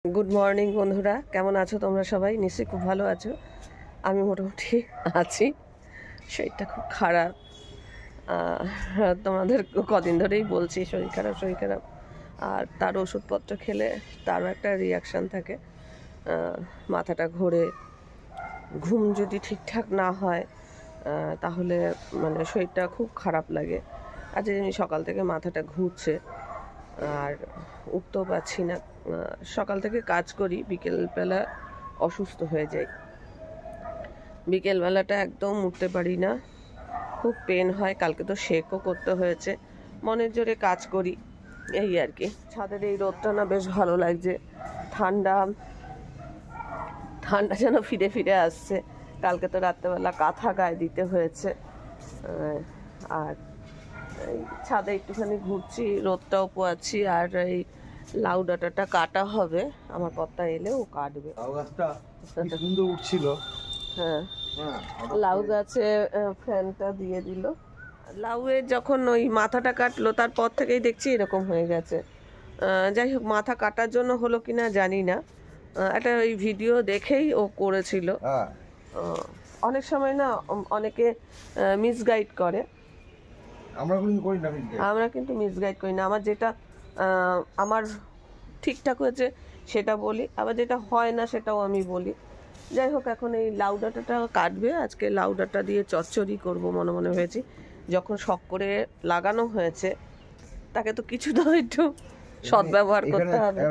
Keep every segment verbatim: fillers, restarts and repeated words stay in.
Good morning বন্ধুরা, কেমন আছো তোমরা সবাই? নিশ্চয়ই খুব ভালো আছো। আমি মোটামুটি আছি, শরীরটা খুব খারাপ। তোমাদের কদিন ধরেই বলছি শরীর খারাপ শরীর খারাপ আর তার ওষুধপত্র খেলে তারও একটা রিয়াকশান থাকে। মাথাটা ঘোরে, ঘুম যদি ঠিকঠাক না হয় তাহলে মানে শরীরটা খুব খারাপ লাগে। আজ আমি সকাল থেকে মাথাটা ঘুরছে আর উঠতেও পারছি না। সকাল থেকে কাজ করি, বিকেলবেলা অসুস্থ হয়ে যাই। বিকেলবেলাটা একদম উঠতে পারি না, খুব পেন হয়। কালকে তো শেকও করতে হয়েছে, মনের জোরে কাজ করি এই আর কি। ছাদের এই রোদটা না বেশ ভালো লাগছে, ঠান্ডা ঠান্ডা যেন ফিরে ফিরে আসছে। কালকে তো রাত্রেবেলা কাঁথা গায়ে দিতে হয়েছে। আর এই ছাদে একটুখানি ঘুরছি, রোদটাও পোয়াচ্ছি। আর এই লাউ ডাঁটাটা কাটা হবে, আমার কর্তা এলে ও কাটবে। লাউ গাছটা কি সুন্দর উঠছিল। হ্যাঁ, লাউ গাছে ফ্যানটা দিয়ে দিল। লাউয়ের যখন ওই মাথাটা কাটলো তারপর থেকেই দেখছি এরকম হয়ে গেছে। যাই হোক, মাথা কাটার জন্য হলো কিনা জানি না, একটা ওই ভিডিও দেখেই ও করেছিল। অনেক সময় না অনেকে মিসগাইড করে, আমরা কিন্তু করি না। আমরা কিন্তু মিসগাইড করি না। আমার যেটা আমার ঠিকঠাক হয়েছে সেটা বলি, আবার যেটা হয় না সেটাও আমি বলি। যাই হোক, এখন এই লাউ ডাঁটাটা কাটবে। আজকে লাউ ডাঁটা দিয়ে চচ্চড়ি করবো মনে মনে হয়েছি। যখন শখ করে লাগানো হয়েছে তাকে তো কিছু তো একটু সদ্ব্যবহার করতে হবে।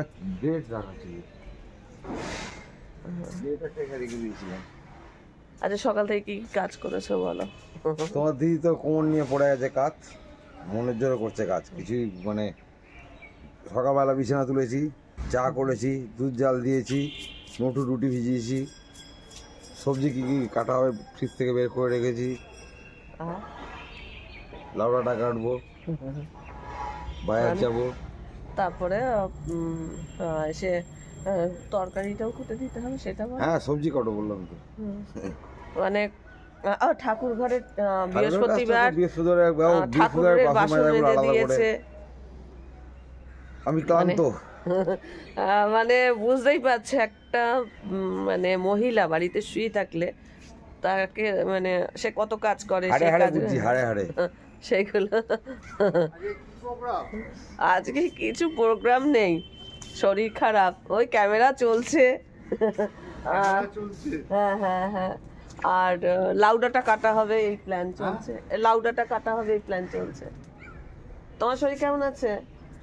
আচ্ছা, সকাল থেকে কি কাজ করেছো বলো? তোমার দিদি তো কোমর নিয়ে পড়ে গেছে, কাজ মনের জোরে করছে কাজ। কিছুই মানে সকালবেলা বিছানা তুলেছি, চা করেছি, দুধ জাল দিয়েছি, নটু রুটি ভিজিয়েছি, সবজি কি কি কাটা হবে ফ্রিজ থেকে বের করে রেখেছি। লাউডাটা কাটবো, বাজার যাবো, তারপরে এসে তরকারিটাও কুটে দিতে হবে, সেটা হ্যাঁ সবজি কাটো বললাম তো। মানে ঠাকুর ঘরে বৃহস্পতিবার বৃহস্পতিবার বাসন মেজে দিয়েছে। আমি ক্লান্ত। মানে বুঝতেই পারছে, একটা মানে মহিলা বাড়িতে শুয়ে থাকলে তাকে মানে সে কত কাজ করে, সেগুলো। আজকে কিছু প্রোগ্রাম নেই, শরীর খারাপ, ওই ক্যামেরা চলছে। হ্যাঁ হ্যাঁ হ্যাঁ আর লাউডাটা কাটা হবে এই প্ল্যান চলছে। লাউডাটা কাটা হবে এই প্ল্যান চলছে। তোমার শরীর কেমন আছে?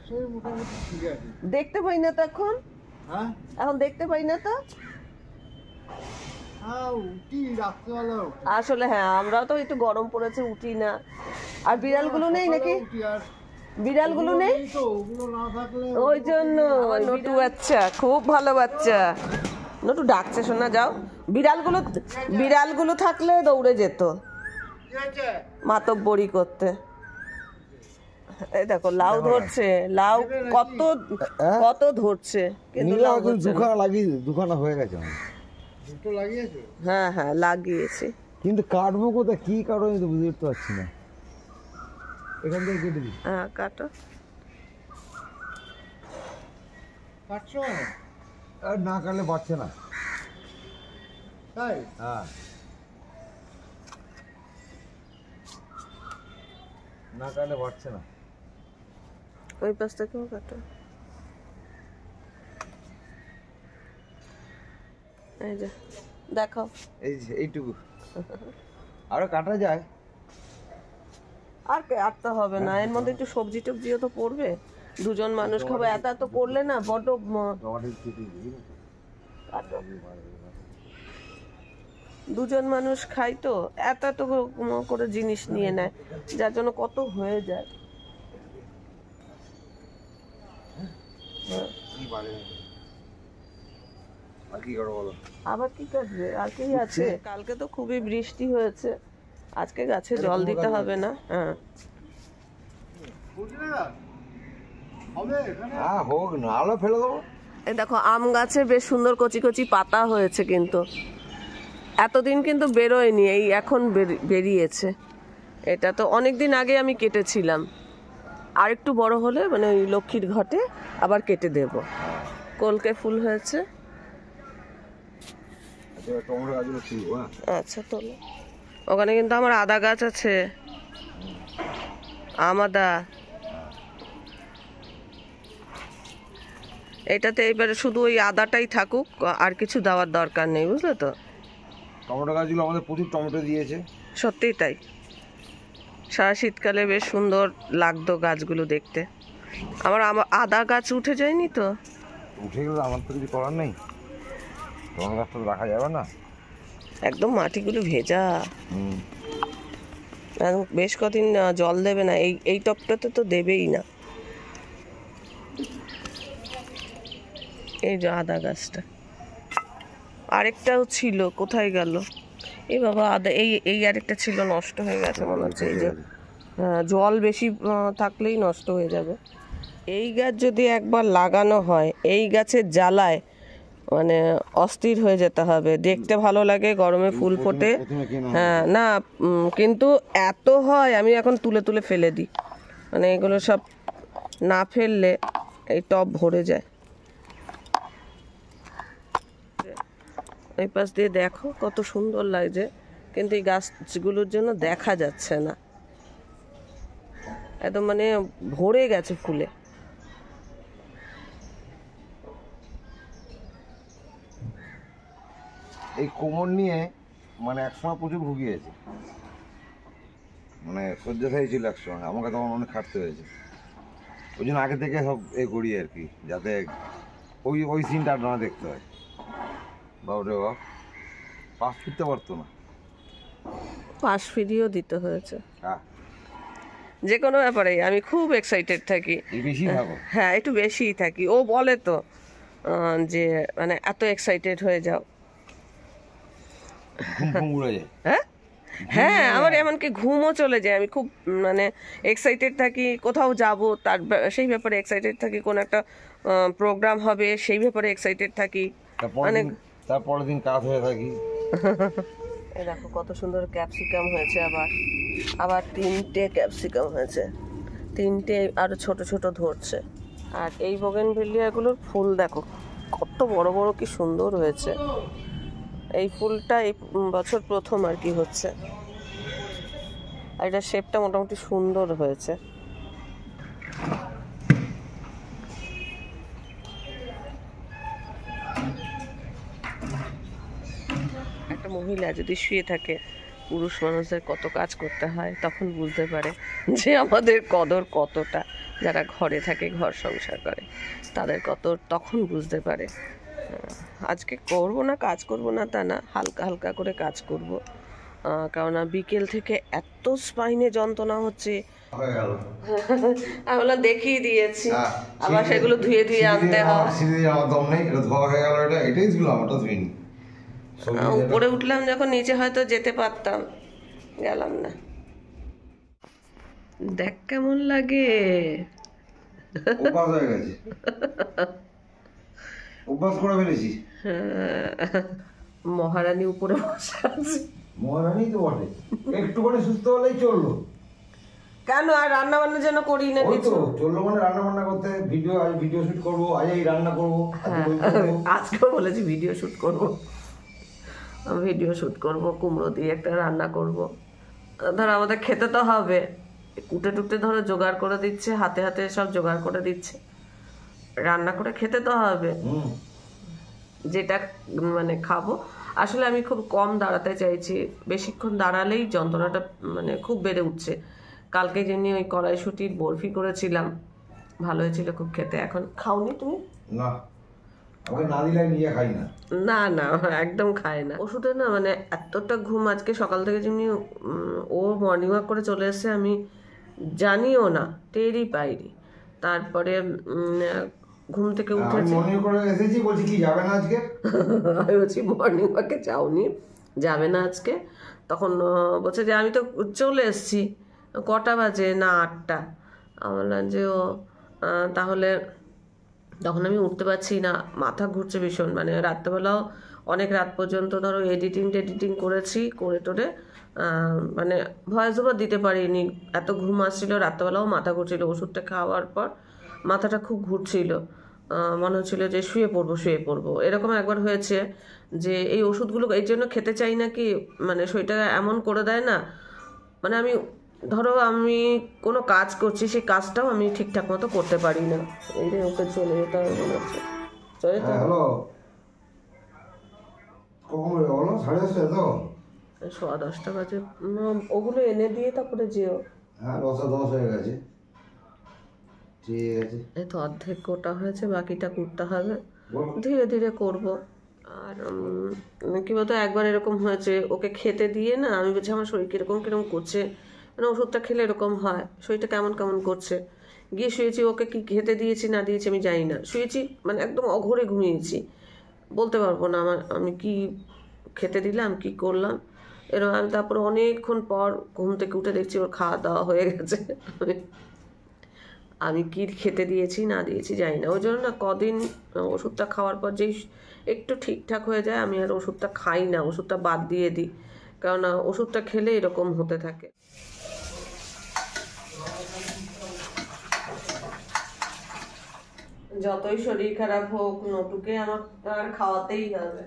দেখতে পাই না তো এখন, এখন দেখতে পাই না তো আসলে। হ্যাঁ, আমরাও তো একটু গরম পড়েছে, উঠি না। আর বিড়ালগুলো নেই নাকি? বিড়ালগুলো নেই, ওই জন্য। নটু বাচ্চা, খুব ভালো বাচ্চা। নটু ডাকছে, শোনা যাও। বিড়ালগুলো বিড়ালগুলো থাকলে দৌড়ে যেত মাতব্বরি করতে। এই দেখো লাউ ধরছে, লাউ কত কত ধরছে, কিন্তু দুখানা লাগিয়ে দুখানা হয়ে গেছে। হ্যাঁ হ্যাঁ লাগিয়েছি, কিন্তু কাটবো কোথায়, কি কাটবো আমি তো বুঝতে পারছি না। এখান থেকে কেটে দিই। হ্যাঁ কাটো। কাটছো আর না কাটলে বাড়ছে না, তাই? হ্যাঁ, না কাটলে বাড়ছে না। ওই পাশ থেকেও কাটো। এই যে দেখো, এই যে এইটুকু আরো কাটা যায়। আর কাটতে হবে না, এর মধ্যে একটু সবজি টবজিও তো পড়বে। দুজন মানুষ খাবো, এত এত করলে না বড্ড। দুজন মানুষ খাই তো এত এত করে জিনিস নিয়ে নেয়, যার জন্য কত হয়ে যায়। আবার কি কাটবে? আর কি আছে? কালকে তো খুবই বৃষ্টি হয়েছে, আজকে গাছে জল দিতে হবে না। হ্যাঁ হোক না, আলো ফেলে দেবো। এই দেখো, আম গাছে বেশ সুন্দর কচি কচি পাতা হয়েছে, কিন্তু এতদিন কিন্তু বেরোয়নি, এই এখন বেরিয়েছে। এটা তো অনেকদিন আগে আমি কেটেছিলাম, আর একটু বড় হলে মানে ওই লক্ষ্মীর ঘটে আবার কেটে দেব। কলকে ফুল হয়েছে। টমেটো গাছগুলো তুলবো। আচ্ছা তোলো। ওখানে কিন্তু আমার আদা গাছ আছে, আম আদা। এটাতে এবারে শুধু ওই আদাটাই থাকুক, আর কিছু দেওয়ার দরকার নেই, বুঝলে তো। টমেটো গাছগুলো আমাদের প্রচুর টমেটো দিয়েছে। সত্যিই তাই, সারা শীতকালে বেশ সুন্দর লাগতো গাছগুলো দেখতে। আমার আদা গাছ উঠে যায়নি তো? উঠে গেলে আমার তো কিছু করার নেই, টমেটো গাছটা তো রাখা যাবে না। একদম মাটিগুলো ভেজা, বেশ কদিন জল দেবে না। এই এই টপটাতে তো দেবেই না। এই যে আদা গাছটা, আরেকটাও ছিল, কোথায় গেল? এই বাবা, আদা এই এই আরেকটা ছিল, নষ্ট হয়ে গেছে মনে হচ্ছে। এই যে জল বেশি থাকলেই নষ্ট হয়ে যাবে। এই গাছ যদি একবার লাগানো হয়, এই গাছের জ্বালায় মানে অস্থির হয়ে যেতে হবে। দেখতে ভালো লাগে, গরমে ফুল ফোটে, হ্যাঁ না, কিন্তু এত হয় আমি এখন তুলে তুলে ফেলে দিই। মানে এগুলো সব না ফেললে এই টব ভরে যায়। এই পাশ দিয়ে দেখো কত সুন্দর লাগছে, কিন্তু এই গাছগুলোর জন্য দেখা যাচ্ছে না, একদম মানে ভরে গেছে ফুলে। এই কোমর নিয়ে মানে একসময় প্রচুর ভুগিয়েছে, মানে শয্যাশায়ী ছিল একসময়, আমাকে তখন অনেক খাটতে হয়েছে। ওই জন্য আগে থেকে সব এ করি আর কি, যাতে ওই ওই সিনটা আর না দেখতে হয়। বাবরে বাপ, পাশ ফিরতে পারতো না, পাশ ফিরিয়েও দিতে হয়েছে। হ্যাঁ, যে কোনো ব্যাপারে আমি খুব এক্সাইটেড থাকি। বেশি থাকো। হ্যাঁ, একটু বেশিই থাকি। ও বলে তো যে মানে এত এক্সাইটেড হয়ে যাও। হ্যাঁ হ্যাঁ, আমার এমনকি ঘুমও চলে যায়। আমি খুব মানে এক্সাইটেড থাকি, কোথাও যাব তার সেই ব্যাপারে এক্সাইটেড থাকি, কোন একটা প্রোগ্রাম হবে সেই ব্যাপারে এক্সাইটেড থাকি। মানে তারপরের দিন কাজ হয়ে থাকি। এই দেখো কত সুন্দর ক্যাপসিকাম হয়েছে, আবার আবার তিনটে ক্যাপসিকাম হয়েছে, তিনটে আরো ছোট ছোট ধরছে। আর এই বোগেনভিলিয়াগুলোর ফুল দেখো কত বড় বড়, কি সুন্দর হয়েছে। এই ফুলটা এই বছর প্রথম আর কি হচ্ছে, আর এটার শেপটা মোটামুটি সুন্দর হয়েছে। একটা মহিলা যদি শুয়ে থাকে, পুরুষ মানুষদের কত কাজ করতে হয়, তখন বুঝতে পারে যে আমাদের কদর কতটা। যারা ঘরে থাকে, ঘর সংসার করে, তাদের কদর তখন বুঝতে পারে। আজকে করব না, কাজ করব না তা না, হালকা হালকা করে কাজ করব, কারণ বিকেল থেকে এত স্পাইনে যন্ত্রণা হচ্ছে। আমি বললাম দেখিয়ে দিয়েছি, আবার সেগুলো ধুয়ে ধুয়ে আনতে হয়। উপরে উঠলাম যখন, নিচে হয়তো যেতে পারতাম, গেলাম না। দেখ কেমন লাগে, অভ্যাস হয়ে গেছে, অভ্যাস করে ফেলেছি। মহারানী উপরে বসে আছে। মহারানী তো বটে, একটুখানি সুস্থ হলেই চললো। কেন আর রান্না বান্না যেন করি না কিছু, চললো মানে রান্না বান্না করতে, ভিডিও আজ ভিডিও শুট করবো, আজ এই রান্না করবো। আজকেও বলেছি ভিডিও শুট করবো, ভিডিও শুট করবো, কুমড়ো দিয়ে একটা রান্না করব। ধর আমাদের খেতে তো হবে, কুটে টুটে ধরো জোগাড় করে দিচ্ছে, হাতে হাতে সব জোগাড় করে দিচ্ছে, রান্না করে খেতে তো হবে। যেটা মানে খাবো, আসলে আমি খুব কম দাঁড়াতে চাইছি, বেশিক্ষণ দাঁড়ালেই যন্ত্রণাটা মানে খুব বেড়ে উঠছে। কালকে যেমনি ওই কড়াইশুটির বরফি করেছিলাম, ভালো হয়েছিল খুব খেতে। এখন খাওনি তুমি? না, আমাকে না দিলে নিজে খাই না। না না, একদম খায় না। ওষুধে না মানে এতটা ঘুম, আজকে সকাল থেকে যেমনি ও মর্নিং ওয়াক করে চলে এসছে, আমি জানিও না, টেরই পাইনি। তারপরে ঘুম থেকে উঠেছি, মর্নিং করে এসেছি, বলছি কি যাবে না আজকে? আমি বলছি মর্নিং ওয়াকে যাওনি, যাবে না আজকে? তখন বলছে যে আমি তো চলে এসছি। কটা বাজে? না আটটা। আমি বললাম যে ও তাহলে, তখন আমি উঠতে পারছি না, মাথা ঘুরছে ভীষণ। মানে রাত্রেবেলাও অনেক রাত পর্যন্ত ধরো এডিটিং টেডিটিং করেছি, করে টোরে মানে ভয়েস ওভার দিতে পারিনি, এত ঘুম আসছিল। রাত্রেবেলাও মাথা ঘুরছিল, ওষুধটা খাওয়ার পর মাথাটা খুব ঘুরছিল। আহ, মনে হচ্ছিল যে শুয়ে পড়বো শুয়ে পড়বো এরকম একবার হয়েছে। যে এই ওষুধগুলো এই জন্য খেতে চাই না কি, মানে শরীরটা এমন করে দেয় না, মানে আমি ধরো আমি কোনো কাজ করছি সেই কাজটাও আমি ঠিকঠাক মতো করতে পারি না। এই রে ওকে চলে যেতে হবে মনে হচ্ছে, চলে যেতে হবে। হ্যালো, কখন বলো? সাড়ে দশটা তো? সোয়া দশটা বাজে। উম, ওগুলো এনে দিয়ে তারপরে যেও। হ্যাঁ, দশটা দশ হয়ে গেছে। ঠিক আছে, এই তো অর্ধেক গোটা হয়েছে, বাকিটা করতে হবে, বলো। ধীরে ধীরে করব। আর উম, কি বলতো, একবার এরকম হয়েছে ওকে খেতে দিয়ে না, আমি বলছি আমার শরীর কিরকম কিরকম করছে, মানে ওষুধটা খেলে এরকম হয়, শরীরটা কেমন কেমন করছে। গিয়ে শুয়েছি, ওকে কি খেতে দিয়েছি না দিয়েছি আমি জানি না, শুয়েছি মানে একদম অঘরে ঘুমিয়েছি, বলতে পারবো না আমার আমি কি খেতে দিলাম কি করলাম এরকম। আমি তারপরে অনেকক্ষণ পর ঘুম থেকে উঠে দেখছি ওর খাওয়া দাওয়া হয়ে গেছে। আমি কি খেতে দিয়েছি না দিয়েছি জানি না, ওই জন্য না কদিন ওষুধটা খাওয়ার পর যেই একটু ঠিকঠাক হয়ে যায় আমি আর ওষুধটা খাই না, ওষুধটা বাদ দিয়ে দিই, কেননা ওষুধটা খেলে এরকম হতে থাকে। যতই শরীর খারাপ হোক নটুকে আমার আর খাওয়াতেই হবে।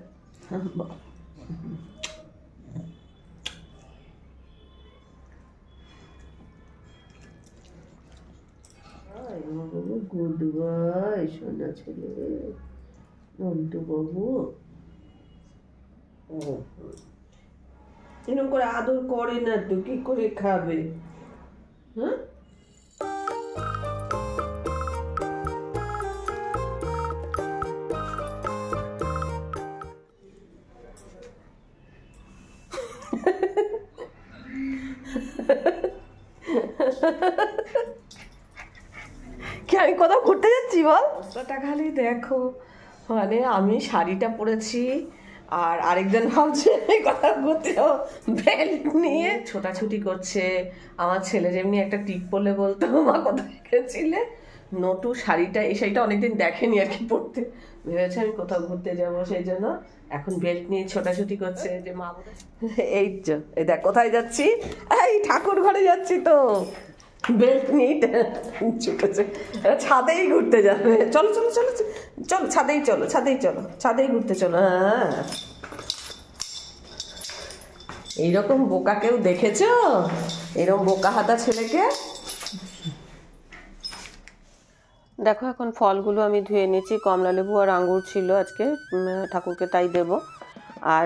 গুড বয় সোনা ছেলে, নন্টু বাবু এরকম করে আদর করে না তো কি করে খাবে? হ্যাঁ, কি আমি কোথাও ঘুরতে যাচ্ছি বল? অবস্থাটা খালি দেখো, মানে আমি শাড়িটা পরেছি আর আরেকজন ভাবছে আমি কোথাও ঘুরতে যাবো, বেল্ট নিয়ে ছোটাছুটি করছে। আমার ছেলে যেমনি একটা টিপ পরলে বলতো মা কোথায় গেছিলে, নটু শাড়িটা এই শাড়িটা অনেকদিন দেখেনি আর কি পরতে, ভেবেছে আমি কোথাও ঘুরতে যাবো, সেই জন্য এখন বেল্ট নিয়ে ছোটাছুটি করছে। যে মা এই যে এই দেখ কোথায় যাচ্ছি, এই ঠাকুর ঘরে যাচ্ছি তো, বেল্ট নিয়ে ছুটেছে, ছাদেই ঘুরতে যাবে। চলো চলো চলো চলো ছাদেই চলো ছাদেই চলো ছাদেই ঘুরতে চলো। হ্যাঁ, এইরকম বোকা কেউ দেখেছ, এরকম বোকা হাতা ছেলেকে? দেখো এখন ফলগুলো আমি ধুয়ে নিয়েছি, কমলা লেবু আর আঙ্গুর ছিল আজকে, ঠাকুরকে তাই দেব। আর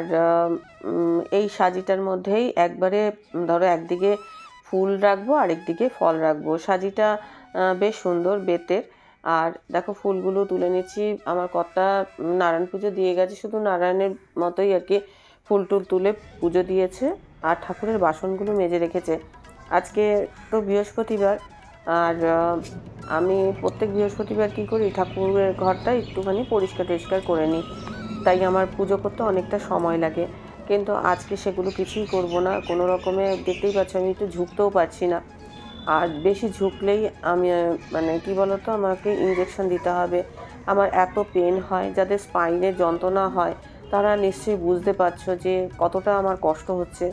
এই সাজিটার মধ্যেই একবারে ধরো একদিকে ফুল রাখবো আর একদিকে ফল রাখবো। সাজিটা বেশ সুন্দর বেতের। আর দেখো ফুলগুলো তুলে নিচ্ছি, আমার কর্তা নারায়ণ পুজো দিয়ে গেছে, শুধু নারায়ণের মতোই আর কি ফুল টুল তুলে পুজো দিয়েছে আর ঠাকুরের বাসনগুলো মেজে রেখেছে। আজকে তো বৃহস্পতিবার, আর আমি প্রত্যেক বৃহস্পতিবার কী করি, ঠাকুরের ঘরটা একটুখানি পরিষ্কার টরিষ্কার করে নিই, তাই আমার পুজো করতে অনেকটা সময় লাগে। কিন্তু আজকে সেগুলো কিছুই করব না, কোনো রকমে দেখতেই পাচ্ছ আমি একটু ঝুঁকতেও পারছি না, আর বেশি ঝুঁকলেই আমি মানে কি বলতো আমাকে ইঞ্জেকশন দিতে হবে, আমার এত পেন হয়। যাদের স্পাইনের যন্ত্রণা হয় তারা নিশ্চয়ই বুঝতে পারছো যে কতটা আমার কষ্ট হচ্ছে।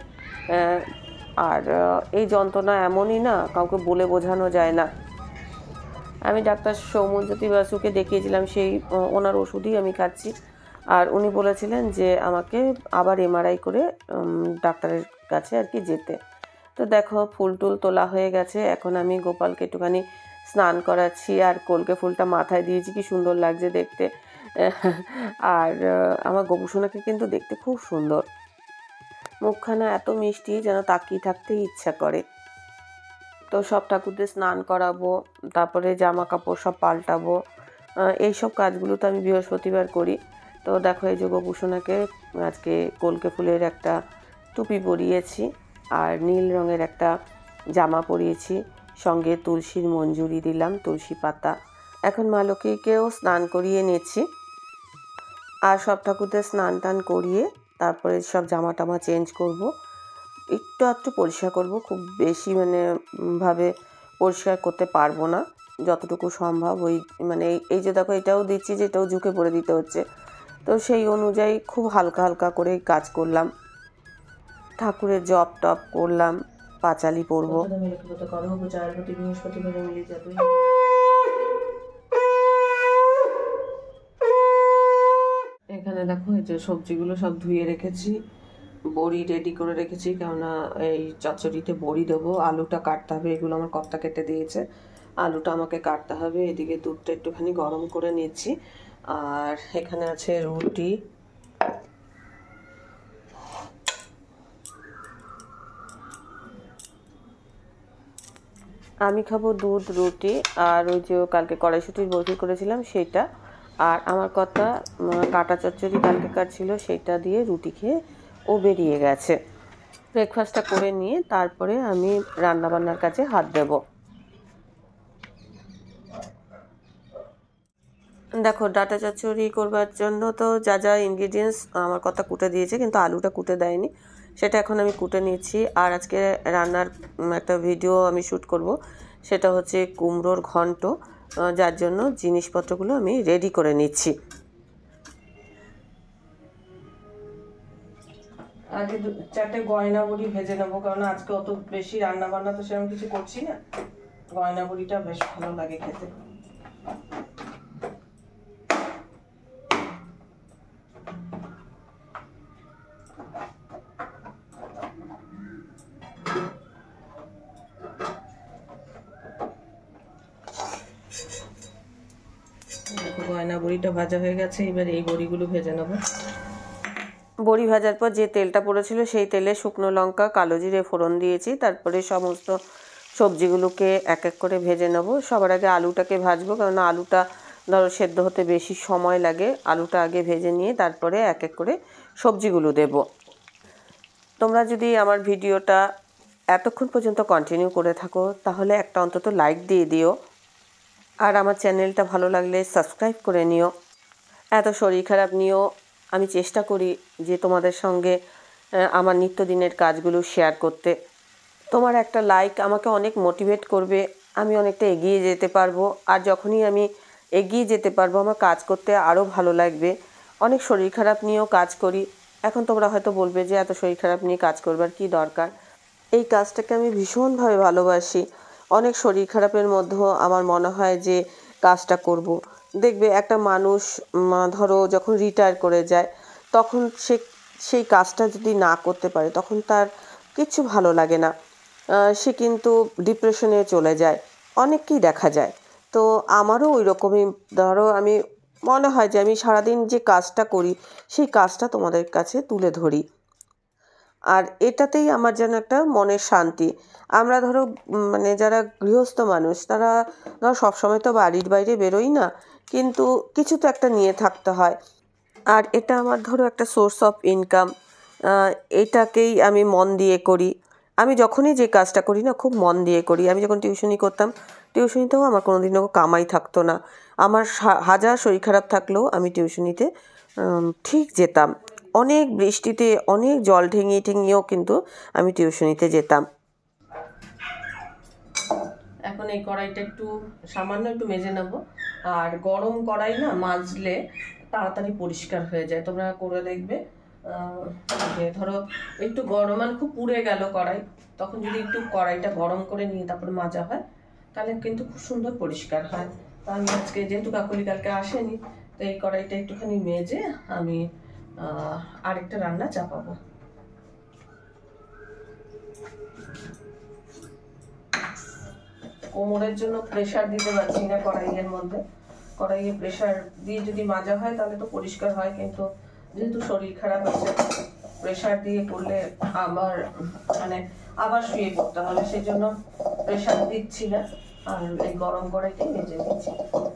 আর এই যন্ত্রণা এমনই না, কাউকে বলে বোঝানো যায় না। আমি ডাক্তার সৌম্যজ্যোতি বাসুকে দেখিয়েছিলাম, সেই ওনার ওষুধই আমি খাচ্ছি। আর উনি বলেছিলেন যে আমাকে আবার এমআরআই করে ডাক্তারের কাছে আর কি যেতে। তো দেখো ফুল টুল তোলা হয়ে গেছে, এখন আমি গোপালকে একটুখানি স্নান করাচ্ছি আর কলকে ফুলটা মাথায় দিয়েছি, কি সুন্দর লাগছে দেখতে। আর আমার গোপুসোনাকে কিন্তু দেখতে খুব সুন্দর, মুখখানা এত মিষ্টি যেন তাকিয়ে থাকতেই ইচ্ছা করে। তো সব ঠাকুরদের স্নান করাবো, তারপরে জামা কাপড় সব পাল্টাবো, এইসব কাজগুলো তো আমি বৃহস্পতিবার করি। তো দেখো এই যে গোপুসোনাকে আজকে কলকে ফুলের একটা টুপি পরিয়েছি আর নীল রঙের একটা জামা পরিয়েছি, সঙ্গে তুলসীর মঞ্জুরি দিলাম, তুলসী পাতা। এখন মা লক্ষ্মীকেও স্নান করিয়ে নিচ্ছি আর সব ঠাকুরদের স্নান টান করিয়ে তারপরে সব জামা টামা চেঞ্জ করব, একটু একটু পরিষ্কার করব, খুব বেশি মানে ভাবে পরিষ্কার করতে পারবো না, যতটুকু সম্ভব। ওই মানে এই যে দেখো এটাও দিচ্ছি যে এটাও ঝুঁকে পড়ে দিতে হচ্ছে, তো সেই অনুযায়ী খুব হালকা হালকা করে কাজ করলাম। ঠাকুরের জপ টপ করলাম, পাঁচালি পড়বো। এখানে দেখো এই যে সবজিগুলো সব ধুয়ে রেখেছি, বড়ি রেডি করে রেখেছি, কেননা এই চচ্চড়িতে বড়ি দেবো। আলুটা কাটতে হবে, এগুলো আমার কর্তা কেটে দিয়েছে, আলুটা আমাকে কাটতে হবে। এদিকে দুধটা একটুখানি গরম করে নিচ্ছি। আর এখানে আছে রুটি, আমি খাবো দুধ রুটি, আর ওই যে কালকে কড়াইশুটির বড়ি করেছিলাম সেইটা, আর আমার কথা কাটা চচ্চড়ি কালকে কাটছিল সেইটা দিয়ে রুটি খেয়ে ও বেরিয়ে গেছে। ব্রেকফাস্টটা করে নিয়ে তারপরে আমি রান্নাবান্নার কাছে হাত দেব। দেখো ডাটা চচ্চড়ি করবার জন্য তো যা যা ইনগ্রিডিয়েন্টস আমার কথা কুটে দিয়েছে, কিন্তু আলুটা কুটে দেয়নি, সেটা এখন আমি কুটে নিচ্ছি। আর আজকে রান্নার একটা ভিডিও আমি শ্যুট করব, সেটা হচ্ছে কুমড়োর ঘন্ট, যার জন্য জিনিসপত্রগুলো আমি রেডি করে নিচ্ছি। আগে চারটে গয়না বড়ি ভেজে নেবো, কারণ আজকে অত বেশি রান্না বান্না তো সেরকম কিছু করছি না, গয়না বড়িটা বেশ ভালো লাগে খেতে। গয়না বড়িটা ভাজা হয়ে গেছে, এবার এই বড়িগুলো ভেজে নেব। বড়ি ভাজার পর যে তেলটা পড়েছিল সেই তেলে শুকনো লঙ্কা কালো জিরে ফোড়ন দিয়েছি, তারপরে সমস্ত সবজিগুলোকে এক এক করে ভেজে নেব। সবার আগে আলুটাকে ভাজবো, কারণ আলুটা ধরো সেদ্ধ হতে বেশি সময় লাগে। আলুটা আগে ভেজে নিয়ে তারপরে এক এক করে সবজিগুলো দেব। তোমরা যদি আমার ভিডিওটা এতক্ষণ পর্যন্ত কন্টিনিউ করে থাকো তাহলে একটা অন্তত লাইক দিয়ে দিও, আর আমার চ্যানেলটা ভালো লাগলে সাবস্ক্রাইব করে নিও। এত শরীর খারাপ নিয়েও আমি চেষ্টা করি যে তোমাদের সঙ্গে আমার নিত্যদিনের কাজগুলো শেয়ার করতে। তোমার একটা লাইক আমাকে অনেক মোটিভেট করবে, আমি অনেকটা এগিয়ে যেতে পারবো। আর যখনই আমি এগিয়ে যেতে পারবো আমার কাজ করতে আরও ভালো লাগবে। অনেক শরীর খারাপ নিয়েও কাজ করি। এখন তোমরা হয়তো বলবে যে এত শরীর খারাপ নিয়ে কাজ করবার কি দরকার। এই কাজটাকে আমি ভীষণভাবে ভালোবাসি। অনেক শরীর খারাপের মধ্যেও আমার মনে হয় যে কাজটা করব। দেখবে একটা মানুষ ধরো যখন রিটায়ার করে যায় তখন সে সেই কাজটা যদি না করতে পারে তখন তার কিচ্ছু ভালো লাগে না, সে কিন্তু ডিপ্রেশনে চলে যায়, অনেককেই দেখা যায়। তো আমারও ওই রকমই, ধরো আমি মনে হয় যে আমি সারাদিন যে কাজটা করি সেই কাজটা তোমাদের কাছে তুলে ধরি, আর এটাতেই আমার যেন একটা মনের শান্তি। আমরা ধরো মানে যারা গৃহস্থ মানুষ তারা ধরো সবসময় তো বাড়ির বাইরে বেরোই না, কিন্তু কিছু তো একটা নিয়ে থাকতে হয়, আর এটা আমার ধরো একটা সোর্স অফ ইনকাম। এটাকেই আমি মন দিয়ে করি। আমি যখনই যে কাজটা করি না খুব মন দিয়ে করি। আমি যখন টিউশনি করতাম, টিউশনিতেও আমার কোনোদিনও কামাই থাকতো না। আমার হাজার শরীর খারাপ থাকলেও আমি টিউশনিতে ঠিক যেতাম। অনেক বৃষ্টিতে অনেক জল ঠেঙিয়ে ঠেঙিয়েও কিন্তু আমি টিউশনিতে যেতাম। এখন এই কড়াইটা একটু সামান্য একটু মেজে নেব, আর গরম কড়াই না মাজলে তাড়াতাড়ি পরিষ্কার হয়ে যায়। তোমরা করে দেখবে যে ধরো একটু গরম মানে খুব পুড়ে গেল কড়াই, তখন যদি একটু কড়াইটা গরম করে নিয়ে তারপরে মাজা হয় তাহলে কিন্তু খুব সুন্দর পরিষ্কার হয়। তো আমি আজকে যেহেতু কাকুলি কালকে আসেনি, তো এই কড়াইটা একটুখানি মেজে আমি আরেকটা রান্না চাপাবো। কোমরের জন্য প্রেসার দিতে পারছি না কড়াইয়ের মধ্যে, কড়াইয়ে প্রেসার দিয়ে যদি মাজা হয় তাহলে তো পরিষ্কার হয়, কিন্তু যেহেতু শরীর খারাপ আছে প্রেসার দিয়ে করলে আবার মানে আবার শুয়ে পড়তে হবে, সেই জন্য প্রেসার দিচ্ছি না, আর এই গরম কড়াইটাই ভেজে নিচ্ছি।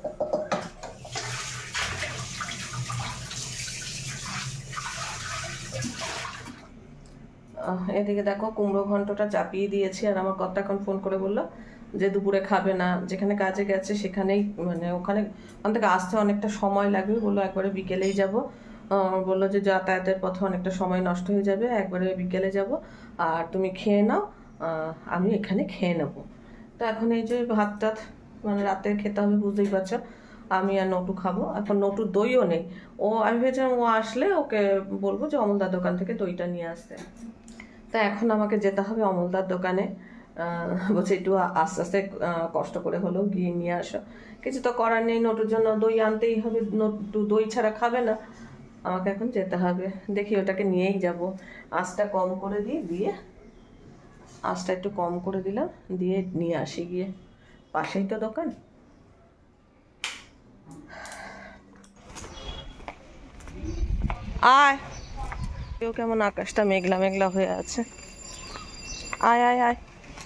এদিকে দেখো কুমড়ো ঘন্টটা চাপিয়ে দিয়েছি, আর আমার কর্তা এখন ফোন করে বললো যে দুপুরে খাবে না, যেখানে কাজে গেছে সেখানেই মানে ওখানে ওখান থেকে আসতে অনেকটা সময় লাগবে, বললো একবারে বিকেলেই যাব। বললো যে যাতায়াতের পথে অনেকটা সময় নষ্ট হয়ে যাবে, একবারে বিকেলে যাব, আর তুমি খেয়ে নাও, আমি এখানে খেয়ে নেবো। তো এখন এই যে ভাত টাত মানে রাতে খেতে হবে বুঝতেই পারছো, আমি আর নটু খাবো। এখন নটুর দইও নেই, ও আমি ভেবেছিলাম ও আসলে ওকে বলবো যে অমলদার দোকান থেকে দইটা নিয়ে আসতে। তা এখন আমাকে যেতে হবে অমলদার দোকানে, বলছে একটু আস্তে আস্তে কষ্ট করে হলেও গিয়ে নিয়ে আসো। কিছু তো করার নেই, নটুর জন্য দই আনতেই হবে, নটু দই ছাড়া খাবে না। আমাকে এখন যেতে হবে, দেখি ওটাকে নিয়েই যাব। আঁচটা কম করে দিই, দিয়ে আঁচটা একটু কম করে দিলাম, দিয়ে নিয়ে আসি গিয়ে, পাশেই তো দোকান। আয়, কেউ কেমন আকাশটা মেঘলা মেঘলা হয়ে আছে। আয় আয় আয়,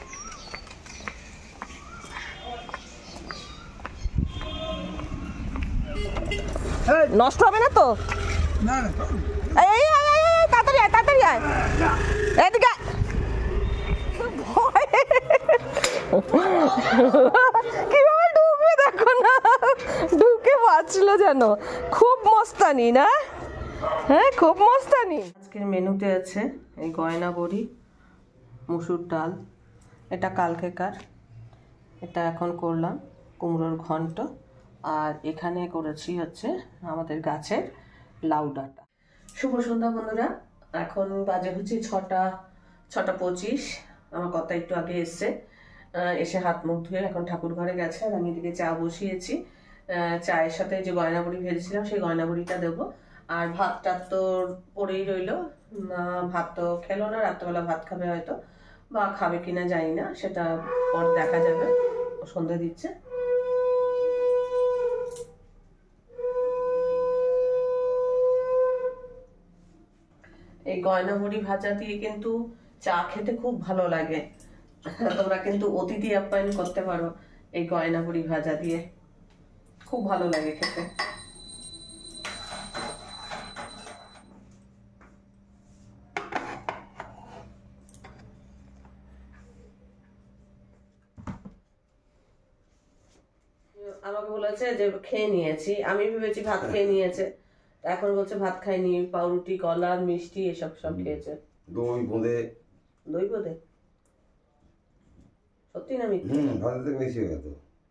নষ্ট হবে না তো? এই আয় আয় আয়, তাড়াতাড়ি আয় তাড়াতাড়ি আয়, এদিকে কিভাবে ঢুকবে দেখো না, ঢুকে বাঁচলো যেন। খুব মস্তানি না? হ্যাঁ খুব মস্তানি। আজকের মেনুতে আছে এই গয়না বড়ি, মুসুর ডাল, এটা কালকেকার, এটা এখন করলাম কুমড়োর ঘন্ট, আর এখানে করেছি হচ্ছে আমাদের গাছের লাউ ডাঁটা। শুভ সন্ধ্যা বন্ধুরা, এখন বাজে হচ্ছে ছটা ছটা পঁচিশ। আমার কথা একটু আগে এসছে, এসে হাত মুখ ধুয়ে এখন ঠাকুর ঘরে গেছে, আর আমি এদিকে চা বসিয়েছি। চায়ের সাথে যে গয়না বড়ি ভেজেছিলাম সেই গয়না বড়িটা দেবো, আর ভাতটা তো পড়েই রইলো। ভাত তো খেলো না, রাত্রেবেলা ভাত খাবে হয়তো, বা খাবে কিনা জানি না, সেটা পর দেখা যাবে। সন্ধ্যা দিচ্ছে। এই গয়না বড়ি ভাজা দিয়ে কিন্তু চা খেতে খুব ভালো লাগে। তোমরা কিন্তু অতিথি আপ্যায়ন করতে পারো এই গয়না বড়ি ভাজা দিয়ে, খুব ভালো লাগে খেতে। আমাকে বলেছে যে খেয়ে নিয়েছি, আমি ভেবেছি ভাত খেয়ে নিয়েছে, এখন বলছে ভাত খাইনি, পাউরুটি, কলা, মিষ্টি এসব সব খেয়েছে। দই বোঁদে। দই বোঁদে? সত্যি না মিথ্যে? হুম, ভাতের থেকে বেশি হয়ে গেত।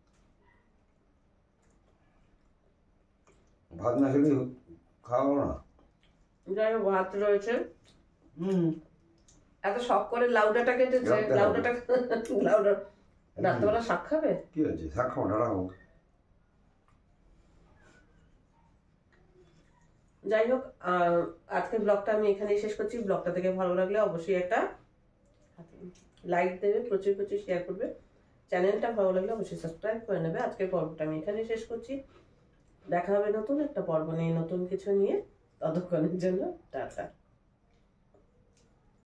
ভাত না খেলে খাওয়াবো না। যাই হোক, ভাত রয়েছে। হুম, এত শখ করে লাউডাটা কেটেছে, লাউডাটা লাউডা রাত্রেবেলা শাক খাবে? কি হয়েছে, শাক খাবো না, রাখো। যাই হোক, আজকের ব্লগটা আমি এখানেই শেষ করছি। ব্লগটা থেকে ভালো লাগলে অবশ্যই একটা লাইক দেবে, প্রচুর প্রচুর শেয়ার করবে, চ্যানেলটা ভালো লাগলে অবশ্যই সাবস্ক্রাইব করে নেবে। আজকের পর্বটা আমি এখানেই শেষ করছি, দেখা হবে নতুন একটা পর্ব নিয়ে, নতুন কিছু নিয়ে। ততক্ষণের জন্য টাটা।